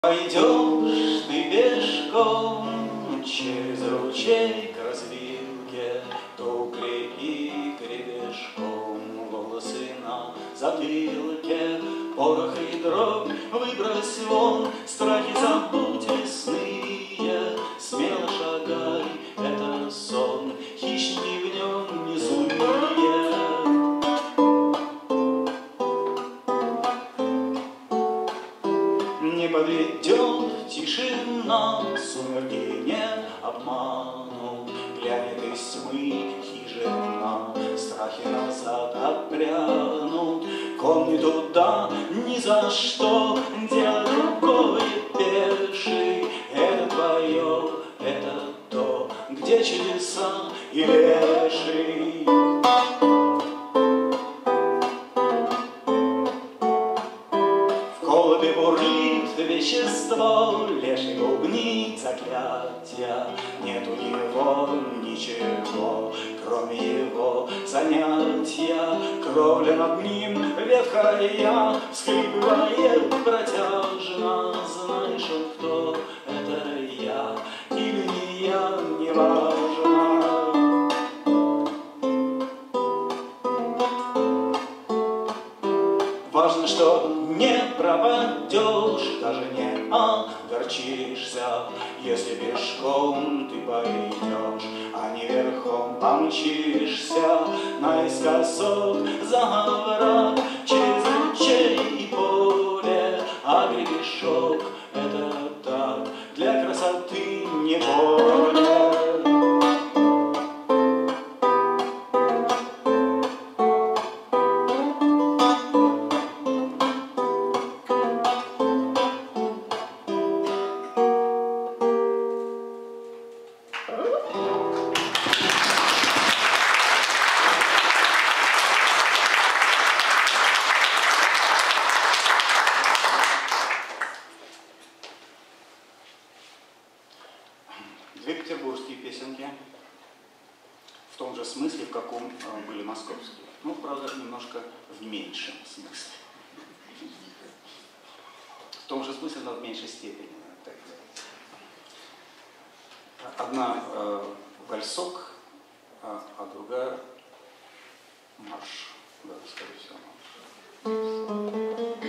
Пойдешь ты пешком через ручей к развилке, то укрепи гребешком волосы на затылке. Порох и дробь выбрось вон, страхи забудь лесные, смело шагай, это сон, хищники в нем не злые. Не подведет тишина, сумерки не обманут, глянет из тьмы хижина, страхи назад отпрянут. Ком не туда, ни за что, дело другое пеший. Это твое, это то, где чудеса и леший. В колбе бурлит вещество, леший бубнит заклятия. Нет у него ничего, кроме его занятия. Кровля над ним ветхая всхлипывает протяжно. Знаешь, он кто? Это я или не я, не важно. Важно, что не пропадешь, даже не огорчишься, если пешком ты пойдешь, а не верхом помчишься. Наискосок за овраг, через ручей и поле, а гребешок — это так, для красоты не более. Две петербургские песенки в том же смысле, в каком были московские. Ну, правда, немножко в меньшем смысле. В том же смысле, но в меньшей степени, так сказать. Одна вальсок, а другая марш. Да, скорее всего, марш.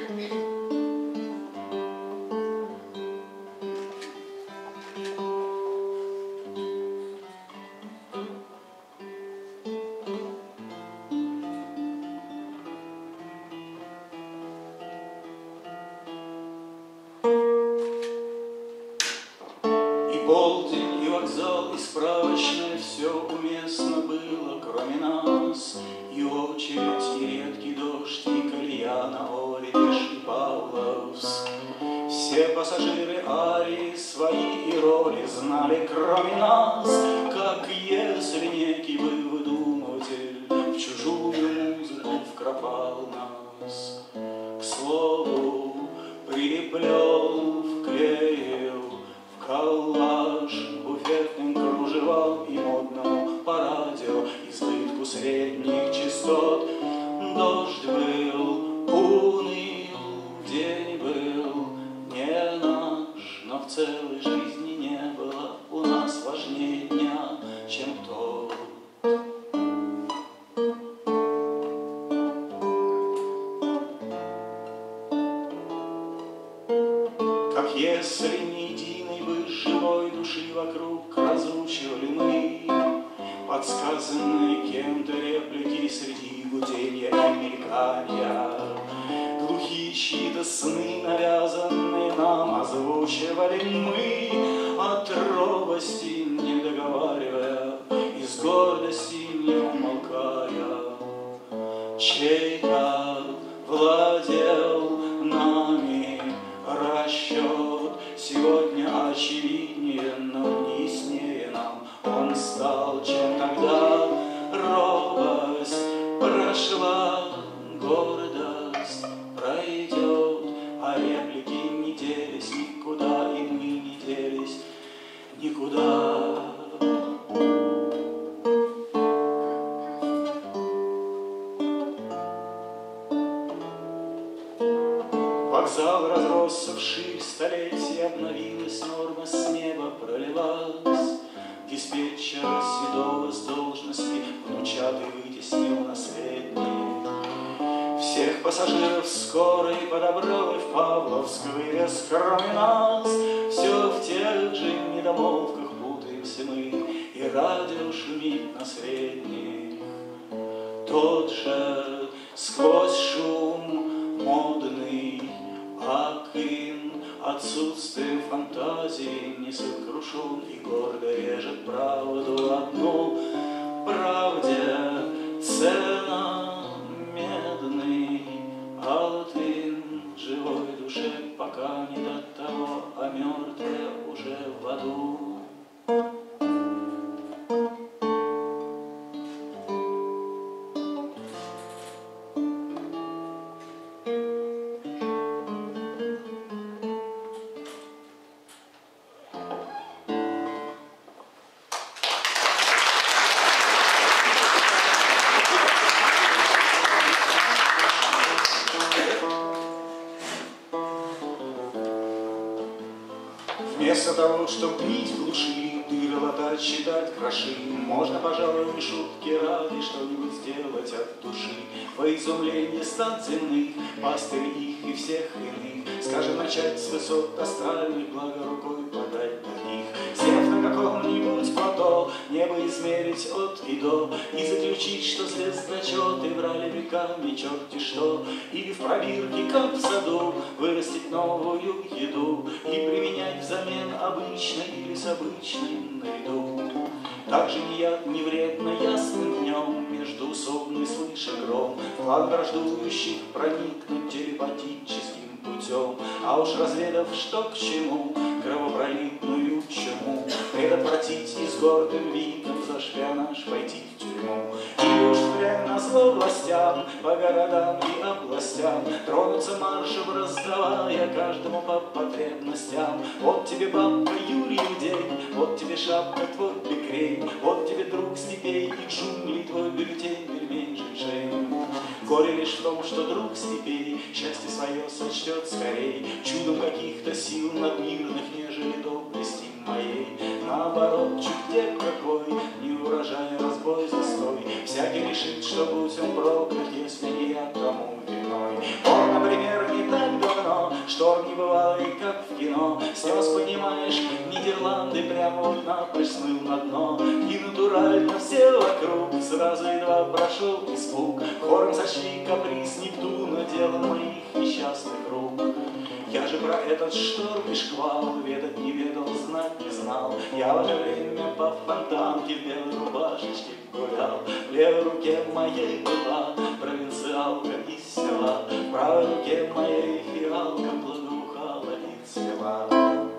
Полдень и вокзал, и справочная, все уместно было, кроме нас. И очередь, и редкий дождь, и колея на Ориш и Павловск. Все пассажиры арии свои и роли знали, кроме нас, как если некий бы выдумыватель в чужую музыку вкропал нас. К слову, прилеплел, вклеил коллаж буфетным кружевам и модному по радио избытку средних частот. Дождь был, уныл, день был не наш, но в целой жизни не было у нас важнее дня, чем тот. Как если не единой бы живой души вокруг разучивали мы подсказанные кем-то реплики среди гуденья и мельканья. Глухие чьи-то сны, навязанные нам, озвучивали мы, от робости не договаривая и с гордости не умолкая. Чей-то владел нами расчет, сегодня очевиднее, но не яснее нам он стал, чем тогда. Робость прошла, гордость пройдет, а реплики не делись никуда, и мы не делись никуда. Вокзал разросся вширь столетий, и обновилась норма, с неба пролилась. Диспетчера седого с должности внучатый вытеснил наследник. Всех пассажиров скорой подобрал и в Павловск вывез, кроме нас. Все в тех же недомолвках путаемся мы, и радио шумит на средних. Тот же сквозь шум модный Акин отсутствием фантазии не сокрушен и гордо режет правду одну. Правде цена медный алтын живой душе пока не до того, а мертвая уже в аду. Вместо того, чтобы пить в глуши, дыры латать, считать гроши, можно, пожалуй, шутки ради что-нибудь сделать от души. Во изумлении стад земных, пастырь их и всех иных, скажем, начать с высот астральных, благо рукой подать до них. Сев на каком-нибудь плато, небо измерить от и до, и заключить, что звездочеты врали веками черти что, или в пробирке, как в саду, вырастить новую еду и применять взамен обычной или с обычной наряду. Также не вредно ясным днем междуусобный слыша гром, в план враждующих проникнуть телепатическим путем, а уж разведав, что к чему, кровопролитную чуму предотвратить и с гордым видом за шпионаж пойти в тюрьму. И уж впрямь назло властям по городам и областям тронуться маршем, раздавая каждому по потребностям. Вот тебе бабка Юрьев день, вот тебе шапка твой бекрень, вот тебе друг степей и джунглей твой бюллетень пельмень женьшень. Горе лишь в том, что друг степей счастье свое сочтет скорей чудом каких-то сил надмирных, нежели доблести моей. Наоборот, чуть где какой, не урожай, разбой, застой, всякий решит, что будь он проклят, если не я тому виной. Он, например, не так давно шторм небывалый, как в кино, снес, понимаешь, Нидерланды прямо вот напрочь смыл на дно, и натурально все вокруг сразу едва прошел испуг. Хором сочли каприз Нептуна, дело моих несчастных рук. Я же про этот шторм и шквал ведать не ведал, знать не знал. Я в это время по фонтанке в белой рубашечке гулял. В левой руке моей была провинциалка из села, в правой руке моей фиалка благоухала и цвела.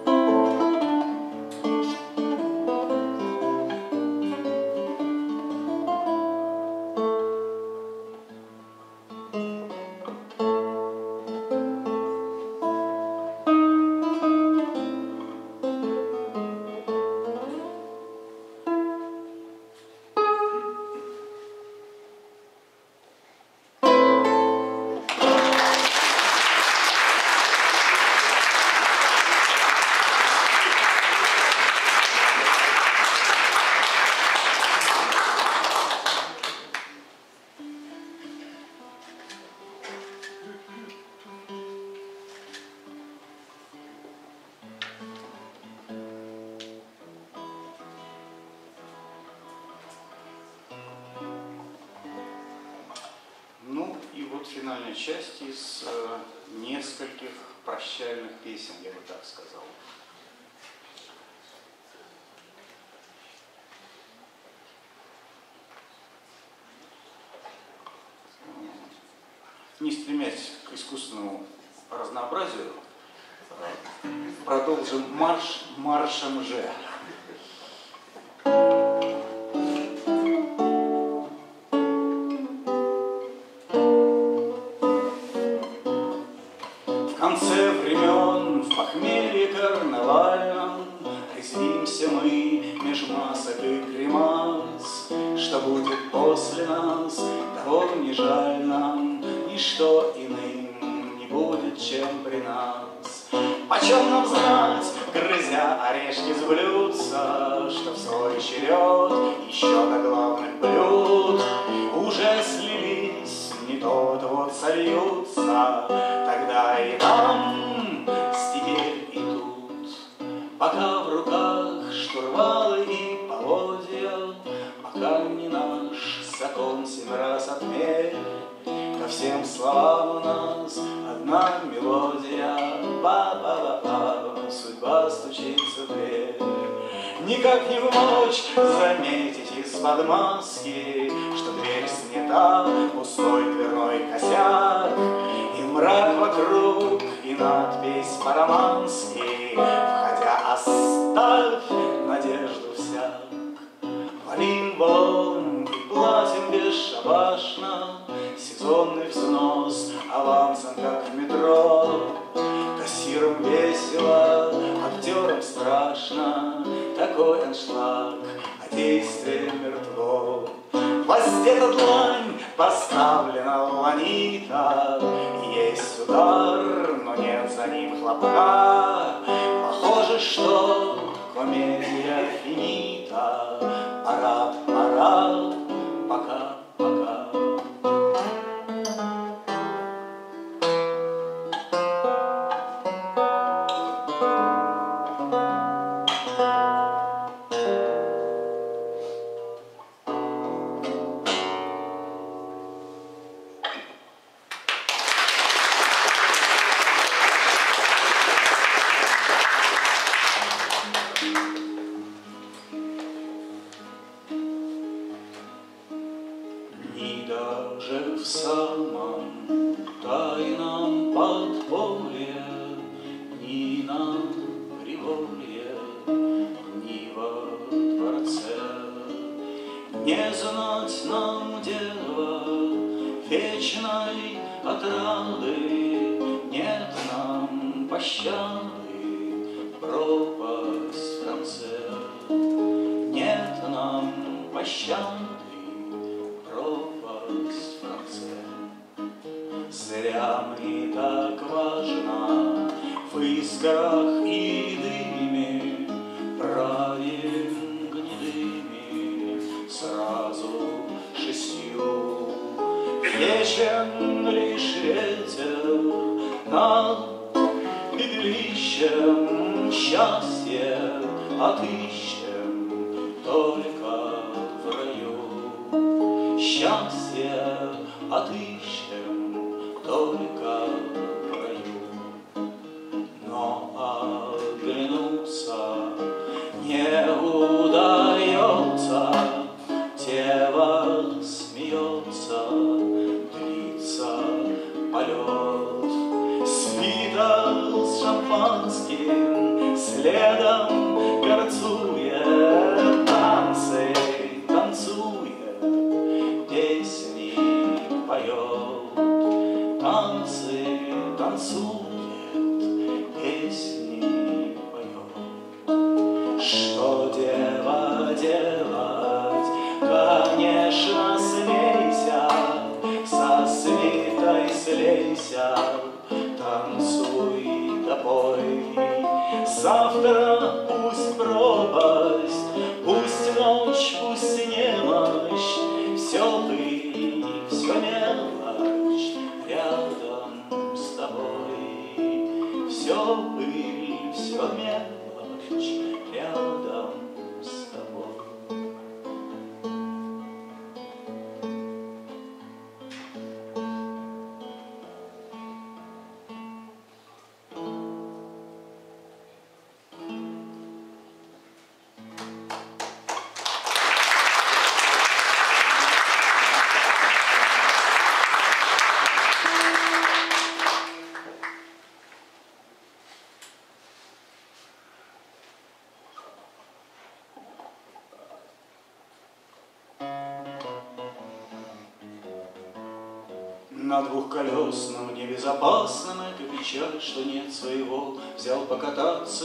Финальной части из нескольких прощальных песен, я бы так сказал. Не стремясь к искусственному разнообразию, продолжим марш маршем же. В конце времен, в похмелье карнавальном, резвимся мы меж масок и гримас. Что будет после нас, того не жаль нам, ничто иным не будет, чем при нас. Почем нам знать, грызя орешки с блюдца, что в свой черед еще до главных блюд уже слились, не тот вот сольются. Тогда и нам степель и тут, пока в руках штурвалы и поводья, пока не наш закон 7 раз отмерь. Ко всем словам у нас одна мелодия, ба-ба-ба-ба, судьба стучится в дверь. Никак не в ночь заметить из-под маски, что дверь снята, пустой дверной косяк, и мрак вокруг, и надпись по-романски: входя, оставь надежду всяк. Валим баллон и платим бесшабашно сезонный взнос авансом, как в метро. Кассирам весело, актерам страшно, такой аншлаг, а действие мертво. Воздета длань, поставлена ланита, есть удар, но нет за ним хлопка. Похоже, что комедия финита. Пора, пора, пока, пока. В самом тайном подполье, ни на приволье, ни во дворце не знать нам дела вечной отрады, нет нам пощады, пропасть в конце, нет нам пощады. Зря мне так важно в искрах и дыме, правим гнедыми сразу 6. Вечен лишь ветер над пепелищем, счастье отыщем только в раю. Счастье отыщем только в раю. Но оглянуться не удается, дева смеется, длится полет. Свита с шампанским следом горцует, танцы танцует, песни поет. Танцы танцует, песни поет. Что, дева, делать? Конечно, смейся, со свитой слейся, танцуй да пой. Завтра пусть пропасть, пусть ночь, пусть немощь, все пыль, все мелочь рядом с тобой. Все пыль, все мелочь рядом с тобой. На двухколесном небезопасном эта печаль, что нет своего. Взял покататься и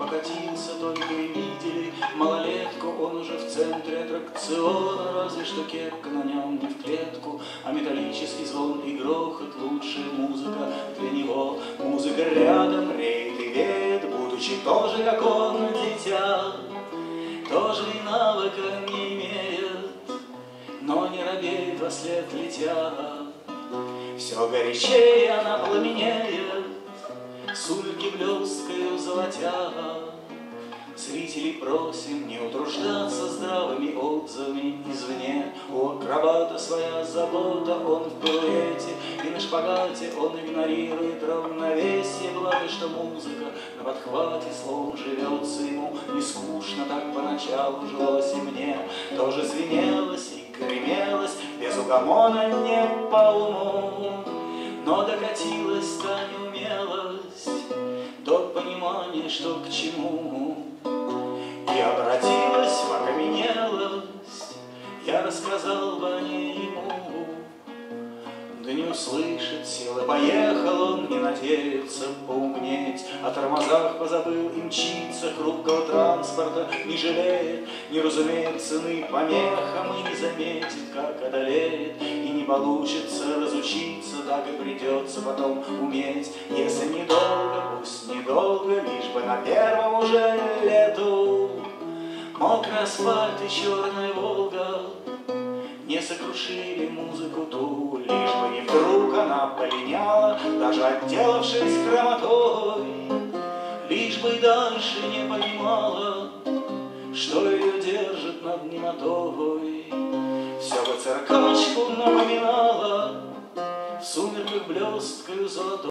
покатился, только и видели малолетку. Он уже в центре аттракциона, разве что кепка на нем не в клетку, а металлический звон и грохот — лучшая музыка для него. Музыка рядом реет и веет, будучи тоже, как он, дитя, тоже и навыка не имеет, но не робеет вослед летя. Все горячее она пламенеет, сумерки блесткою золотя. Зрителей просим не утруждаться здравыми отзывами извне. У акробата своя забота, он в пируэте и на шпагате, он игнорирует равновесие. Благо, что музыка на подхвате словом живется ему не скучно, так поначалу жилось и мне. Тоже звенелось и гремелось, без угомона не по уму, но докатилась та неумелость до понимания, что к чему. И обратилась в окаменелость, я рассказал бы о ней ему. Да не услышит силы, поехал он, не надеется поумнеть, о тормозах позабыл и мчится, хрупкого транспорта не жалеет, не разумеет цены помехам и не заметит, как одолеет, и не получится разучиться, так и придется потом уметь. Если недолго, пусть недолго, лишь бы на первом уже лету мокрый асфальт и черная Волга не сокрушили музыку ту, лишь бы не вдруг она полиняла, даже отделавшись хромотой, лишь бы и дальше не понимала, что ее держит над немотой. Все бы циркачку напоминала в сумерках блесткою золотой.